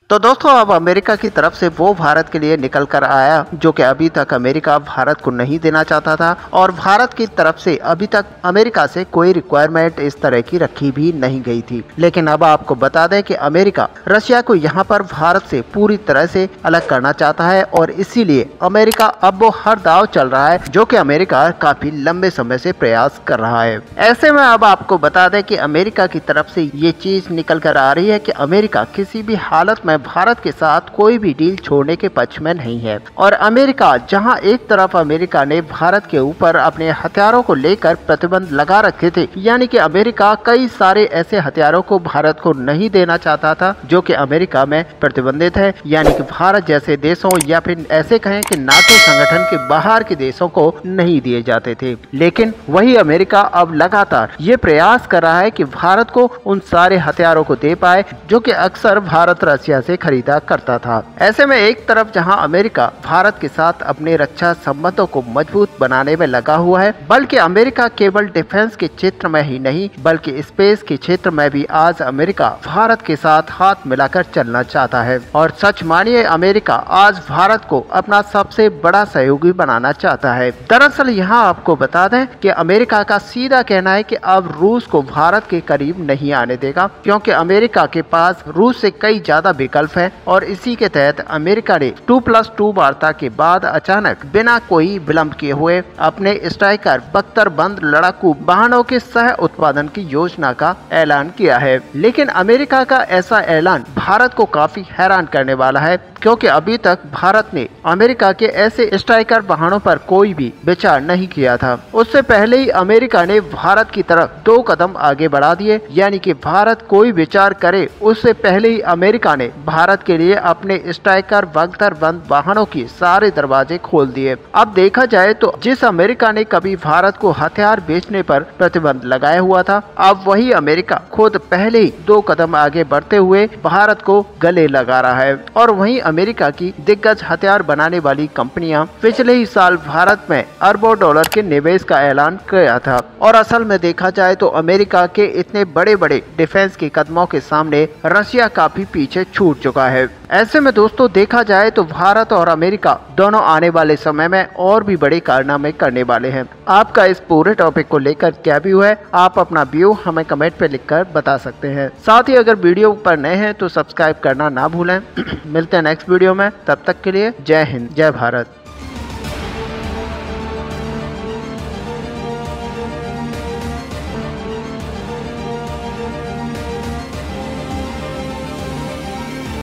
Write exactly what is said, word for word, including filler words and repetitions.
तो दोस्तों अब अमेरिका की तरफ से वो भारत के लिए निकल कर आया जो कि अभी तक अमेरिका भारत को नहीं देना चाहता था, और भारत की तरफ से अभी तक अमेरिका से कोई रिक्वायरमेंट इस तरह की रखी भी नहीं गई थी। लेकिन अब आपको बता दें कि अमेरिका रशिया को यहाँ पर भारत से पूरी तरह से अलग करना चाहता है, और इसीलिए अमेरिका अब वो हर दाव चल रहा है जो कि अमेरिका काफी लंबे समय से प्रयास कर रहा है। ऐसे में अब आपको बता दें कि अमेरिका की तरफ से ये चीज निकल कर आ रही है कि अमेरिका किसी भी हालत में भारत के साथ कोई भी डील छोड़ने के पक्ष में नहीं है। और अमेरिका जहां एक तरफ अमेरिका ने भारत के ऊपर अपने हथियारों को लेकर प्रतिबंध लगा रखे थे, यानी कि अमेरिका कई सारे ऐसे हथियारों को भारत को नहीं देना चाहता था जो कि अमेरिका में प्रतिबंधित है, यानी कि भारत जैसे देशों या फिर ऐसे कहें कि नाटो संगठन के बाहर के देशों को नहीं दिए जाते थे। लेकिन वही अमेरिका अब लगातार ये प्रयास कर रहा है कि भारत को उन सारे हथियारों को दे पाए जो कि अक्सर भारत रशिया से खरीदा करता था। ऐसे में एक तरफ जहां अमेरिका भारत के साथ अपने रक्षा संबंधों को मजबूत बनाने में लगा हुआ है, बल्कि अमेरिका केवल डिफेंस के क्षेत्र में ही नहीं बल्कि स्पेस के क्षेत्र में भी आज अमेरिका भारत के साथ हाथ मिलाकर चलना चाहता है। और सच मानिए अमेरिका आज भारत को अपना सबसे बड़ा सहयोगी बनाना चाहता है। दरअसल यहाँ आपको बता दें कि अमेरिका का सीधा कहना है कि अब रूस को भारत के करीब नहीं आने देगा, क्योंकि अमेरिका के पास रूस से कई ज्यादा विकल्प है। और इसी के तहत अमेरिका ने टू प्लस टू वार्ता के बाद अचानक बिना कोई विलंब किए हुए अपने स्ट्राइकर बख्तरबंद लड़ाकू वाहनों के सह उत्पादन की योजना का ऐलान किया है। लेकिन अमेरिका का ऐसा ऐलान भारत को काफी हैरान करने वाला है, क्योंकि अभी तक भारत ने अमेरिका के ऐसे स्ट्राइकर वाहनों पर कोई भी विचार नहीं किया था। उससे पहले ही अमेरिका ने भारत की तरफ दो कदम आगे बढ़ा दिए, यानी कि भारत कोई विचार करे उससे पहले ही अमेरिका ने भारत के लिए अपने स्ट्राइकर बख्तरबंद वाहनों की सारे दरवाजे खोल दिए। अब देखा जाए तो जिस अमेरिका ने कभी भारत को हथियार बेचने पर प्रतिबंध लगाया हुआ था, अब वही अमेरिका खुद पहले ही दो कदम आगे बढ़ते हुए भारत को गले लगा रहा है। और वहीं अमेरिका की दिग्गज हथियार बनाने वाली कंपनियां पिछले ही साल भारत में अरबों डॉलर के निवेश का ऐलान किया था। और असल में देखा जाए तो अमेरिका के इतने बड़े बड़े डिफेंस के कदमों के सामने रशिया काफी पीछे छूट चुका है। ऐसे में दोस्तों देखा जाए तो भारत और अमेरिका दोनों आने वाले समय में और भी बड़े कारनामे करने वाले हैं। आपका इस पूरे टॉपिक को लेकर क्या व्यू है, आप अपना व्यू हमें कमेंट पे लिखकर बता सकते हैं। साथ ही अगर वीडियो पर नए हैं तो सब्सक्राइब करना ना भूलें। मिलते हैं नेक्स्ट वीडियो में, तब तक के लिए जय हिंद जय भारत।